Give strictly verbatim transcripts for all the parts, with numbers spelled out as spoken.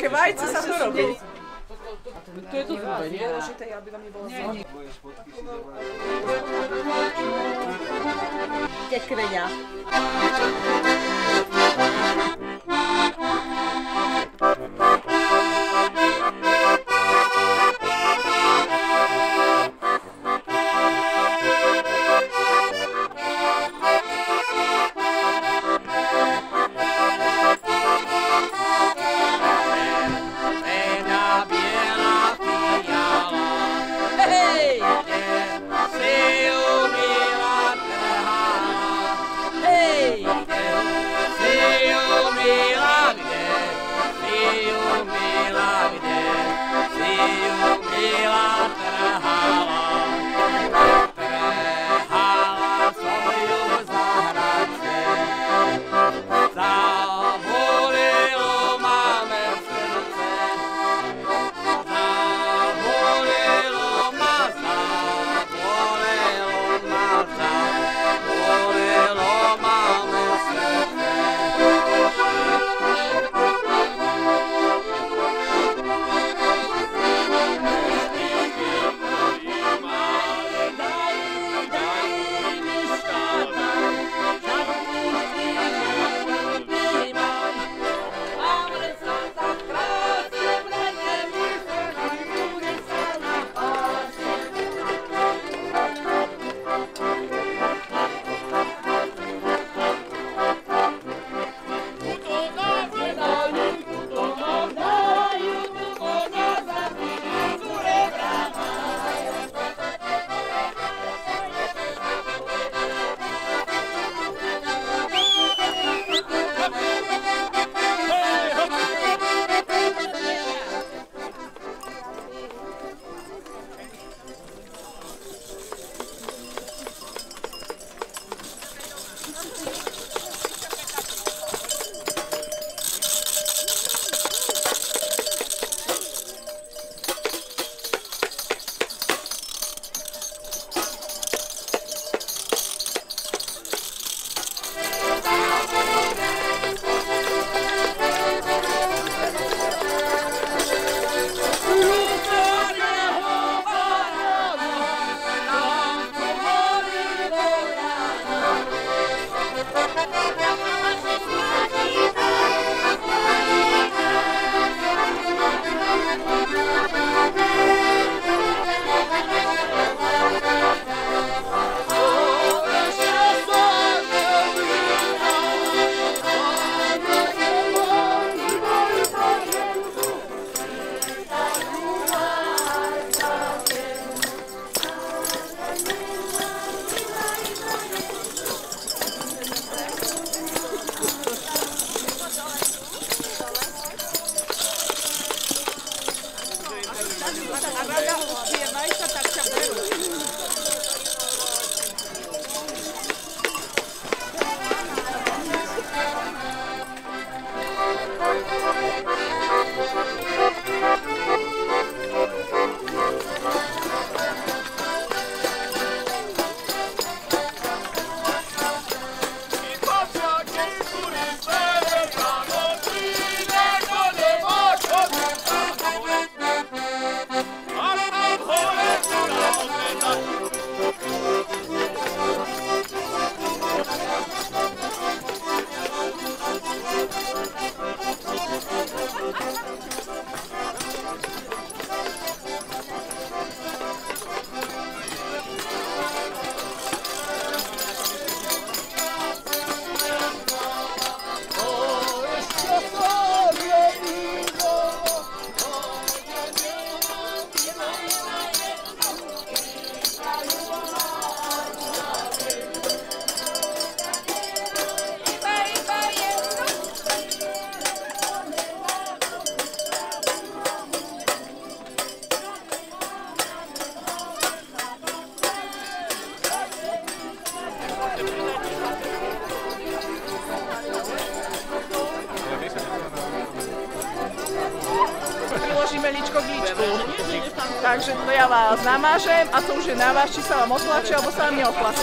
vajce sa to robí. To je to zúbe, nie? Dôležité je, aby vám nebolo zlo. Tekveňa. Priložíme líčko k líčku. Takže to ja vás namážem a to už je na vás, či sa vám otlačí, alebo sa vám neotlačí.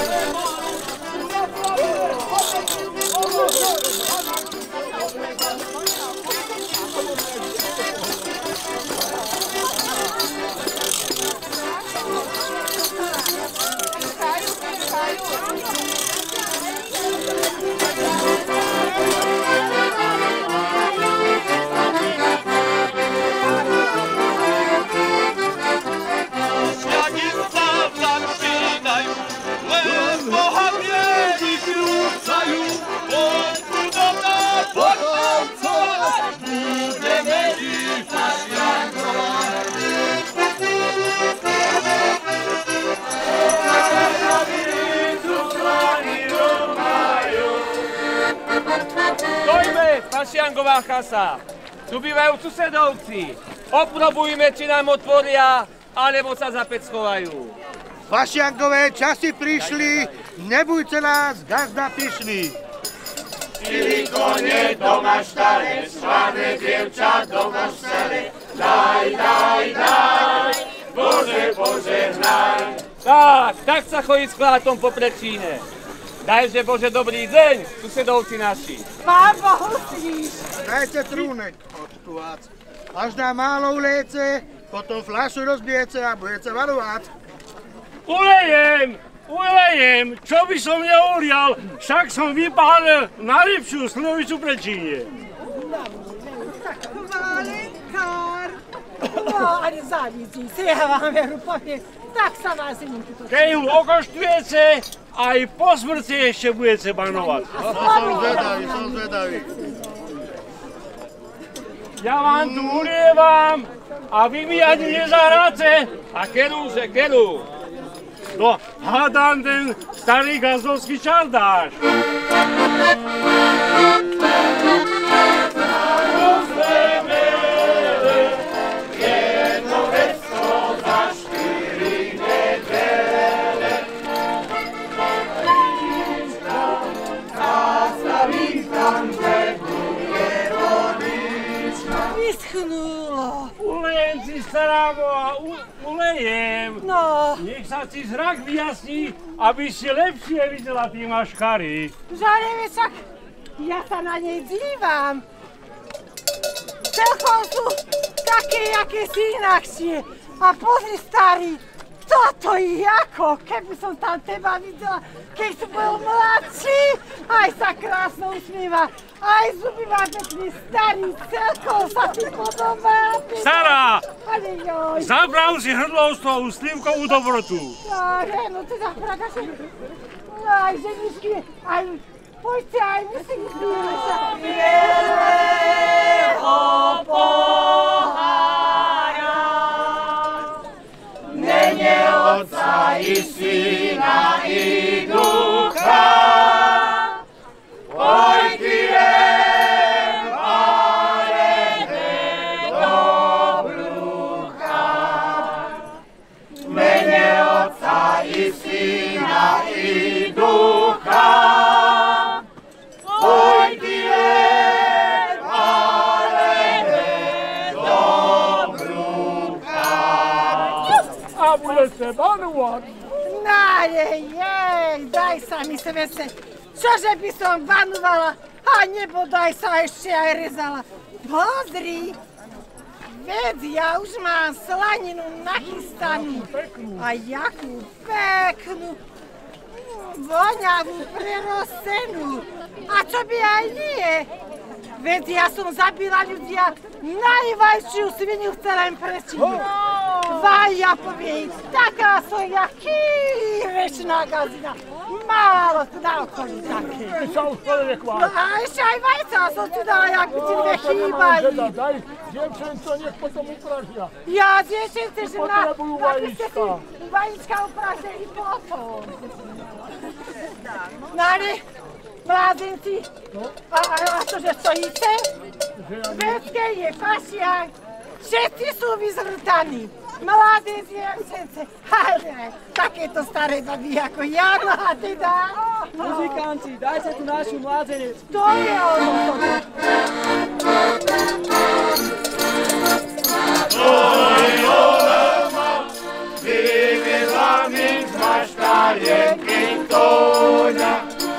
Fašiangová chasa. Tu bývajú susedovci. Oprobujme, či nám otvoria, alebo sa za päť schovajú. Fašiankové časy prišli, nebujte nás, gazda pyšný. Štyri kone do maštale, švárne dievča do maštale. Daj, daj, daj, Bože, Bože, hnaj. Tak, tak sa chodí s chlátom po Prečíne. Dajže Bože dobrý deň, susedovci naši. Pán Bohu slíš. Dajte trúnek, odkuvác. Až na málo uliece, potom fľašu rozbijete a budete varovať. Ulejem, ulejem, čo by som neulial, však som vypálil najlepšiu slovicu Prečíne. Valenkár. No, ale závidí si, ja vám veru poviem, tak sa vás iním tuto. Keď ju okoštujete, aj po smrti ešte budete banovať. No, som zvedavý, som zvedavý. Ja vám tu ulievam a vy mi ani nezahráte. A keru, že keru. No, hádam ten starý gazdovský čardáš. Vyschnulo. Ulejem si, stará moja, ulejem. No. Nech sa ti zrak vyjasní, aby si lepšie videla tie maškary. Žaleme však, ja sa na nej dívam. Celkom sú také, jaké si inakšie. A pozri, starý, toto je ako, keby som tam teba videla, keď si bol mladší, aj sa krásno usmieva, aj zuby má pekný, starý, celkom sa ti podobá. Stará, Ale joj. zabral si hrdlou z toho slivkovú dobrotu. No, že, no teda, pragaše, no aj ženičky, aj, poďte, aj my si vyspíme sa. Bieleho pohára, Mene Otca i Syna i Ducha, pojďjem, Pane, do brucha. Mene Otca i Syna i Ducha, pojďjem, Pane, do brucha. A budete banovať. no jej, jej, daj sa mi svece. Čože by som banovala, a nebodaj sa ešte aj rezala. Pozri, veď ja už mám slaninu nachystanú. A jakú peknú, voňavú, prerostenú. A čo by aj nie? Veď ja som zabila ľudia najvajšiu sviniu v celém Prečíne. Vaj, ja poviem, taká som ja kýrečná gazina. Málo tu na okolí také. No a ešte aj vajca som tu dala, jak by ti dve chýbají. Daj dievčence, nech potom upražia. Ja, dievčence, že na... Potrebujú aby ste si vajíčka. vajíčka upražili potom. No ale, mládenci, a, a, a to, že stojíte? Veďke je fašiak, všetci sú vyzrutaní. Mladé dievčence, ale takéto staré baby ako ja, no a teda... Muzikanti, dajte tu našu mládenec. To je ono toto. Vyvedla mi z maštalienky Tóňa.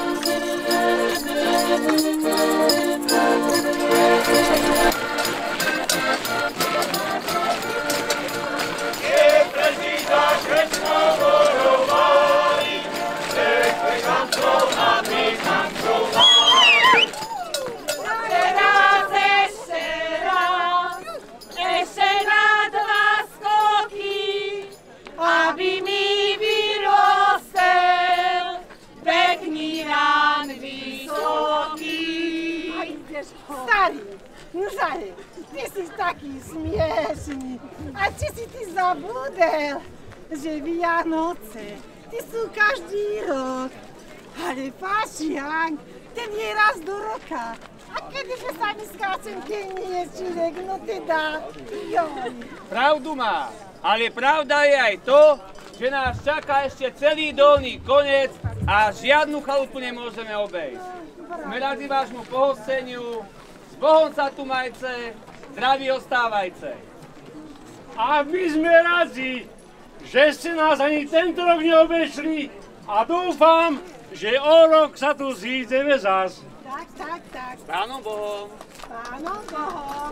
Teraz ešte raz, ešte na dva skoky, aby mi vyrostel pekný rán vysoký. Starý, nužaj, ty si taký smiešný. A či si ty zabudel, že Vianoce, ty sú každý rok. Ale fašiak, ten je raz do roka. A kedyže sa mi skáčem, keď nie je čirek, no teda, joj. Pravdu má, ale pravda je aj to, že nás čaká ešte celý dolný koniec a žiadnu chalupu nemôžeme obejsť. Sme radi vášmu pohosteniu, s Bohom sa tu majce, zdraví ostávajce. A my sme radi, že ste nás ani tento rok neobešli a dúfam, že o rok sa tu zídeme zás. Tak, tak, tak. S Pánom Bohom. S Pánom Bohom.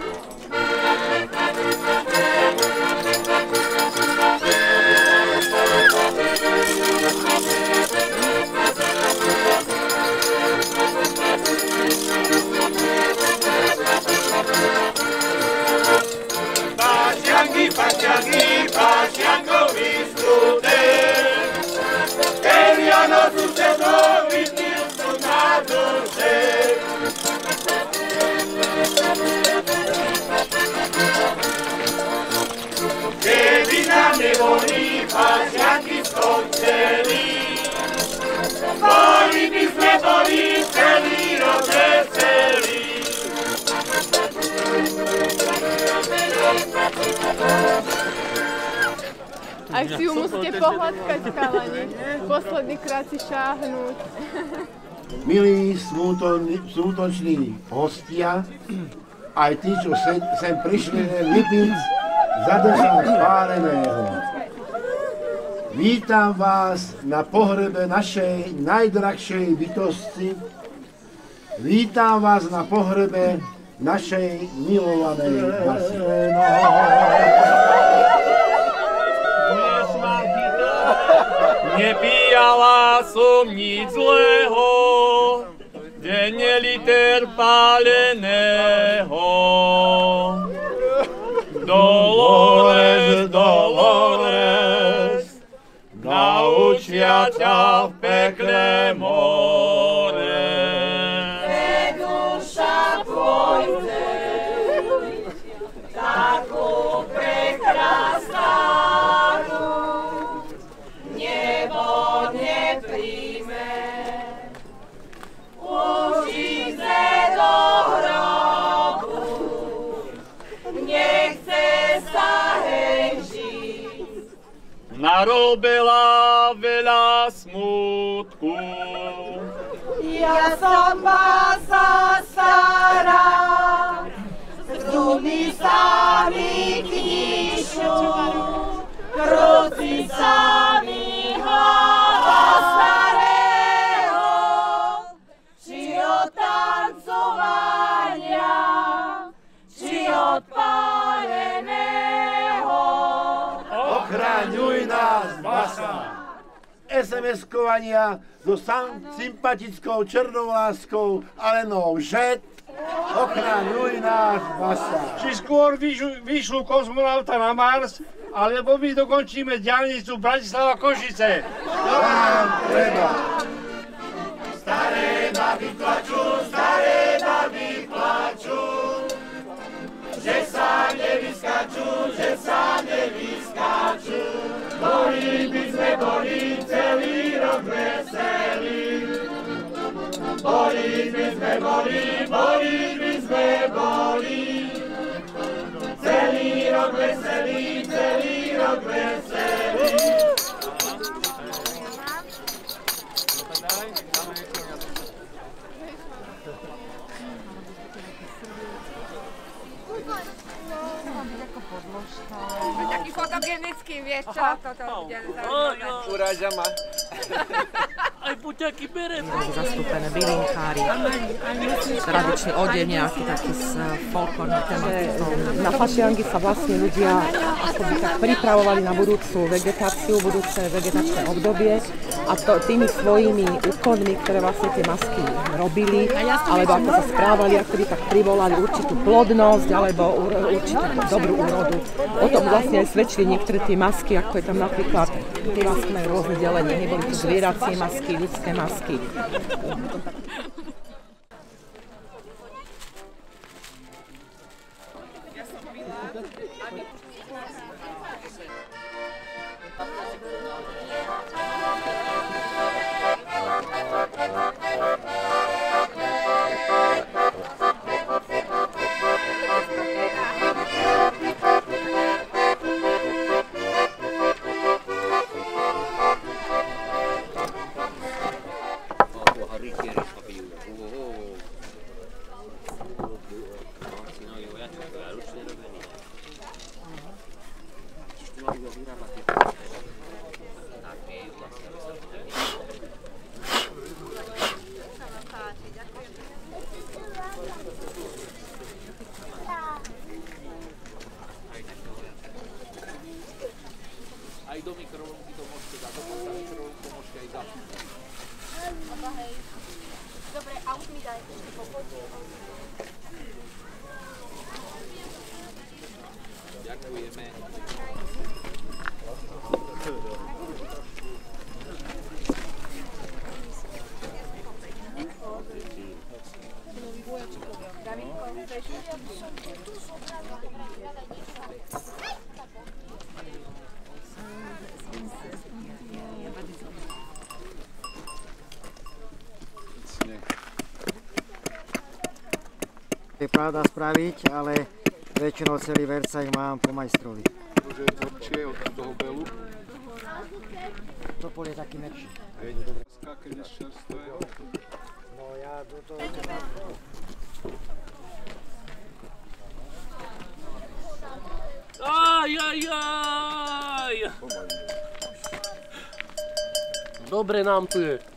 Pacianky, pacianky, paciankovi strúden. Eliano susedovi pilcu na duše. Keby nám neboli pacianky skončili, boli by sme boli celý rok veselí. Aj si ju musíte pohľadkať, chalani. Posledný krát si šáhnuť. Milí smútoční hostia, aj tí, čo sem, sem prišli vypiť za duša spáleného. Vítam vás na pohrebe našej najdrahšej bytosti. Vítam vás na pohrebe našej milovanej masy. Nepíjala som nič zlého, denne liter páleného. Dolores, Dolores, naučia ťa v pekle more. Duša pôjde, takú prekrásnu, nebo nepríjme, už ide do hrobu, nechce sa hej žiť. Narobila veľa smutku, Ja som basa stará, s dumisami knižu, krucicami hlava starého, či od tancovania, či od páleného. Ochraňuj nás, masa! es em es-kovania so sympatickou černou láskou Alenou Žet. Ochraňuj nás, masa! Či skôr vyšlu, vyšlu kozmonauta na Mars, alebo my dokončíme diaľnicu Bratislava-Košice. Nám treba. Staré baby plačú, staré baby plačú, že sa nevyskáču, že sa nevyskáču. Boli by sme boli celý rok veselí. Boli by sme boli, boli by sme boli. Celý rok veselí, celý rok veselí. Taký fotogenický, vieš čo? Toto bude zaujímavé. Uráža ma. Aj buďaky berem. Zastúpené bylinkári, tradičný odeň, nejaký taký s folklórnou tematikou. Na fašiangy sa vlastne ľudia akoby tak pripravovali na budúcu vegetáciu, budúce vegetačné obdobie a to, tými svojimi úkonmi, ktoré vlastne tie masky robili, alebo ako sa správali, ako by tak privolali určitú plodnosť alebo určitú dobrú úrodu. O tom vlastne aj svedčili niektoré tie masky, ako je tam napríklad, tie masky majú rôzne delenie, neboli to zvieracie masky, ľudské masky. Dobre, a už mi daj ešte popolku. Ďakujeme. Je pravda spraviť, ale väčšinou celý vercajk mám po majstrovi. Môže je tvrdšie od toho belu? To pol je taký mäkší. Keď je čerstvé? No ja do toho... Aj, aj, aj! Dobre nám tu je.